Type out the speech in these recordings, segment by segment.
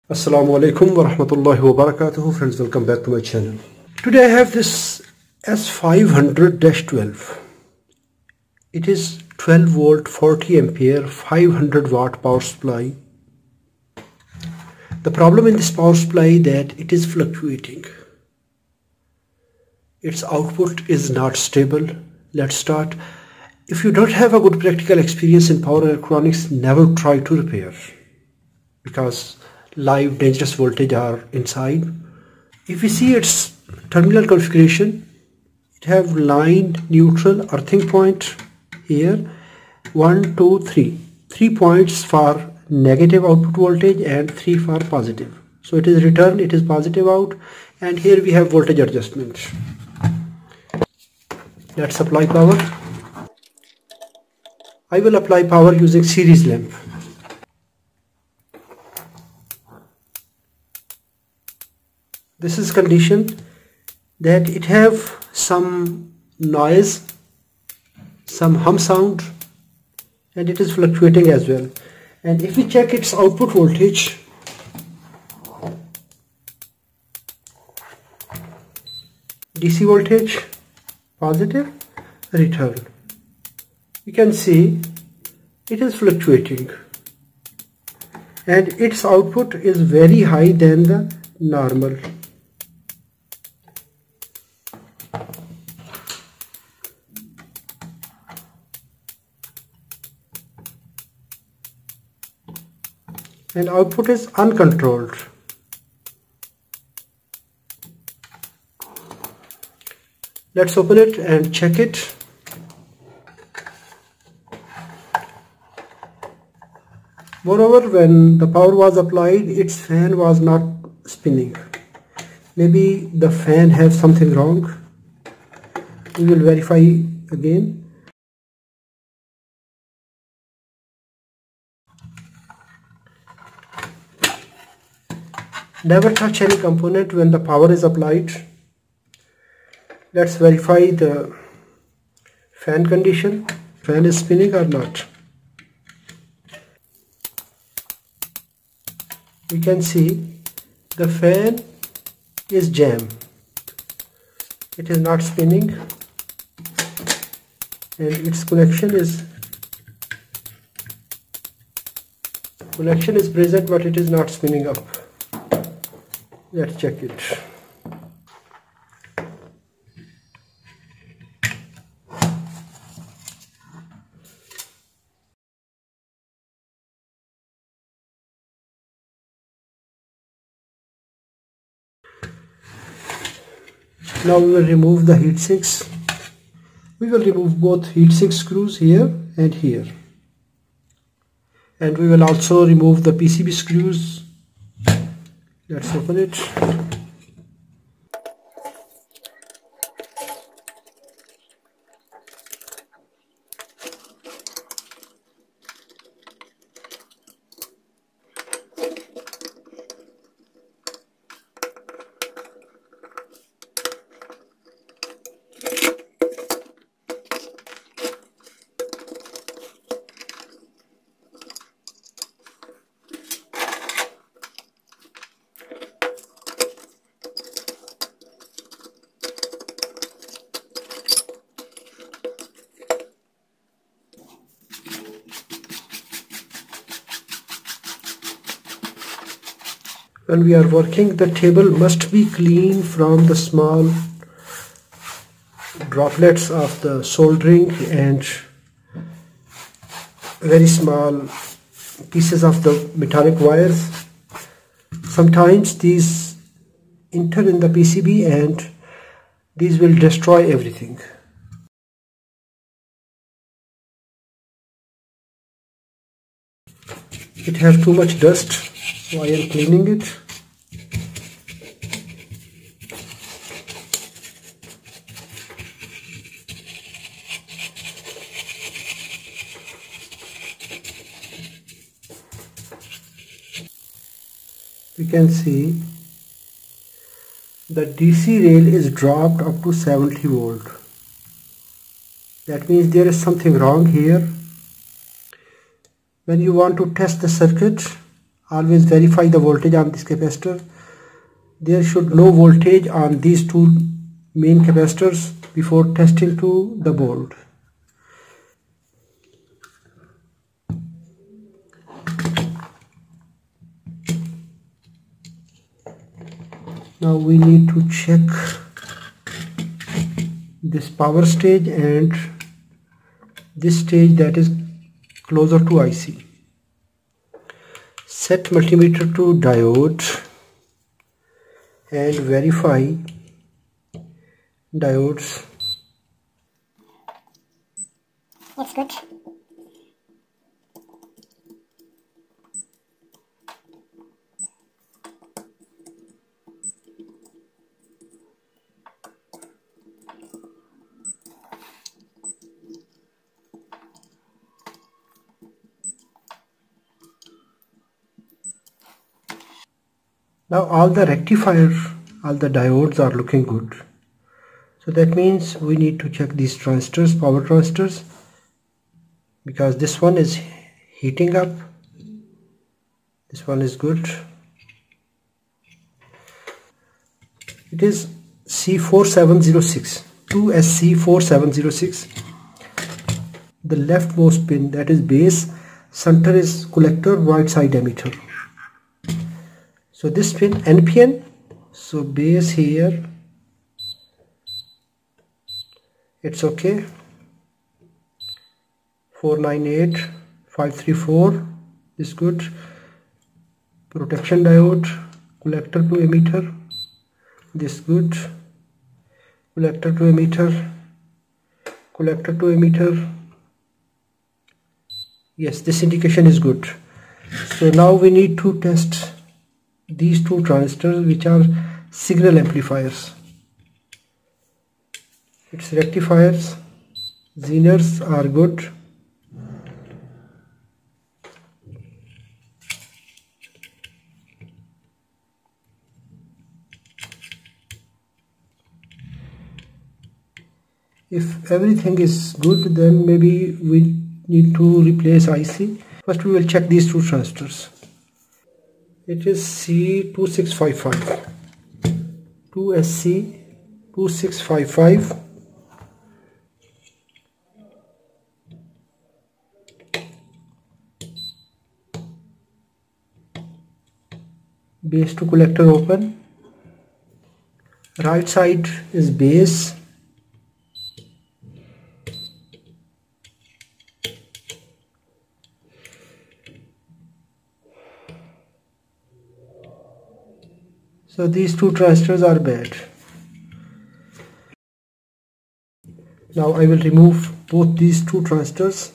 Assalamu alaikum wa rahmatullahi wa barakatuhu. Friends, welcome back to my channel. Today I have this S500-12. It is 12 volt 40 ampere 500 watt power supply. The problem in this power supply that it is fluctuating. Its output is not stable. Let's start. If you don't have a good practical experience in power electronics, never try to repair, because live dangerous voltage are inside. If we see its terminal configuration, it have line, neutral, earthing point here, 1, 2, 3. 3 points for negative output voltage and 3 for positive. So it is return, it is positive out, and here we have voltage adjustment. Let's apply power. I will apply power using series lamp. This is condition that it have some noise, some hum sound, and it is fluctuating as well. And if we check its output voltage, DC voltage, positive, return, you can see it is fluctuating, and its output is very high than the normal. And output is uncontrolled. Let's open it and check it. Moreover, when the power was applied, its fan was not spinning. Maybe the fan has something wrong. We will verify again. Never touch any component when the power is applied. Let's verify the fan condition. Fan is spinning or not. We can see the fan is jammed. It is not spinning, and its connection is present, but it is not spinning up. Let's check it. Now we will remove the heat sinks. We will remove both heat sink screws here and here. And we will also remove the PCB screws. Let's open it. When we are working, the table must be clean from the small droplets of the soldering and very small pieces of the metallic wires. Sometimes these enter in the PCB and these will destroy everything. It has too much dust, so I am cleaning it. We can see the DC rail is dropped up to 70 volt. That means there is something wrong here. When you want to test the circuit, Always verify the voltage on this capacitor. There should no voltage on these two main capacitors before testing to the board. Now we need to check this power stage and this stage that is closer to IC. Set multimeter to diode and verify diodes. It's good. Now all the rectifiers, all the diodes are looking good. So that means we need to check these transistors, power transistors, because this one is heating up. This one is good. It is C4706, 2SC4706. The leftmost pin, that is base, center is collector, right side emitter. So this pin NPN, so base here, it's okay. 498534 is good. Protection diode, collector to emitter, this good. Collector to emitter, collector to emitter. Yes, this indication is good. So now we need to test these two transistors, which are signal amplifiers. Its rectifiers, Zeners are good. If everything is good, then maybe we need to replace IC. First we will check these two transistors. It is C2655, 2SC2655. Base to collector open. Right side is base. So these two transistors are bad. Now I will remove both these two transistors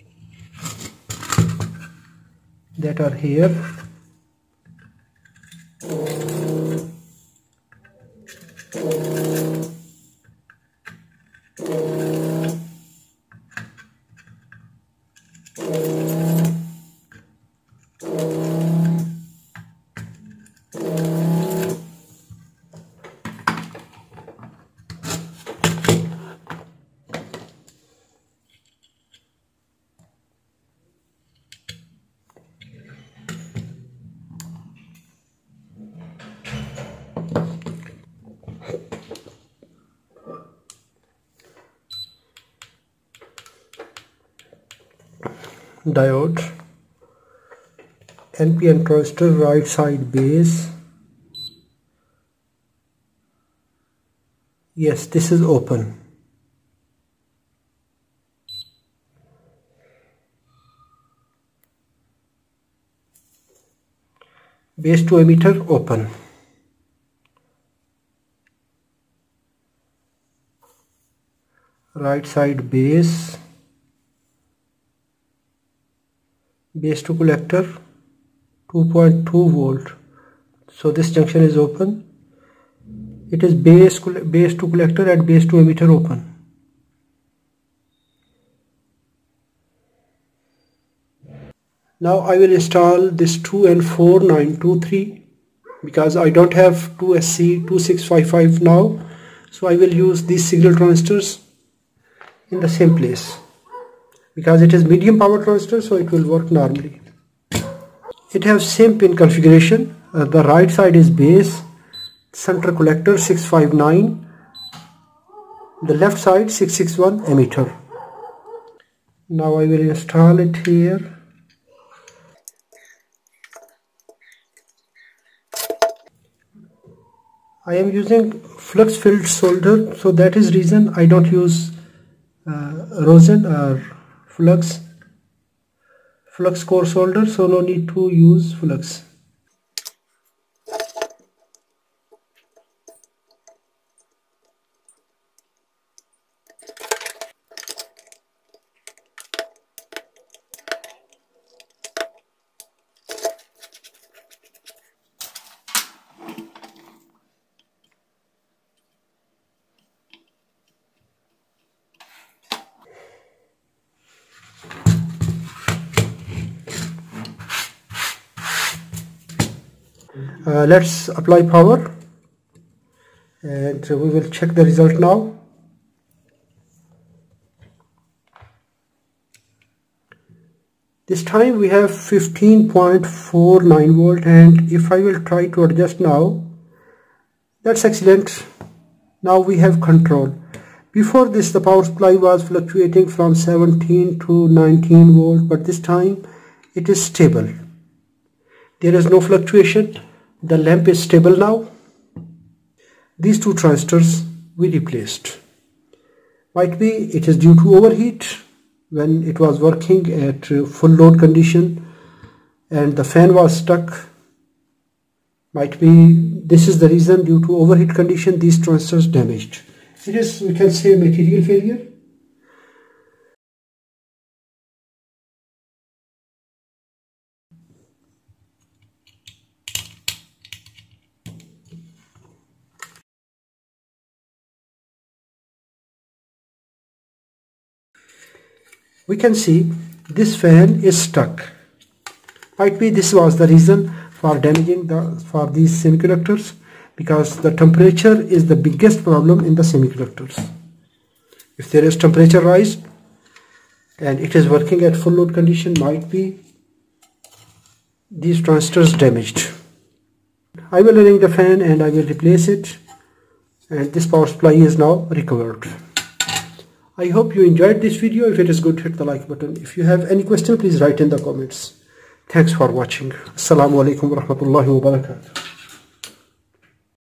that are here. Diode, NPN transistor, right side base. Yes, this is open. Base to emitter open. Right side base. Base to collector 2.2 volt. So this junction is open. It is base to collector and base to emitter open. Now I will install this 2N4923 because I don't have 2SC2655 now. So I will use these signal transistors in the same place. Because it is medium power transistor, so it will work normally. It has same pin configuration. The right side is base, center collector 659, the left side 661 emitter. Now I will install it here. I am using flux filled solder, so that is reason I don't use rosin or flux core solder, so no need to use flux. Let's apply power and we will check the result now. This time we have 15.49 volt, and if I will try to adjust now, that's excellent. Now we have control. Before this the power supply was fluctuating from 17 to 19 volt, but this time it is stable. There is no fluctuation. The lamp is stable now. These two transistors we replaced. Might be it is due to overheat when it was working at full load condition and the fan was stuck. Might be this is the reason, due to overheat condition these transistors damaged. It is, we can say, material failure. We can see this fan is stuck. Might be this was the reason for damaging for these semiconductors, because the temperature is the biggest problem in the semiconductors. If there is temperature rise and it is working at full load condition, might be these transistors damaged. I will arrange the fan and I will replace it, and this power supply is now recovered. I hope you enjoyed this video. If it is good, hit the like button. If you have any question, please write in the comments. Thanks for watching. Assalamu alaikum wa rahmatullahi wa barakatuh.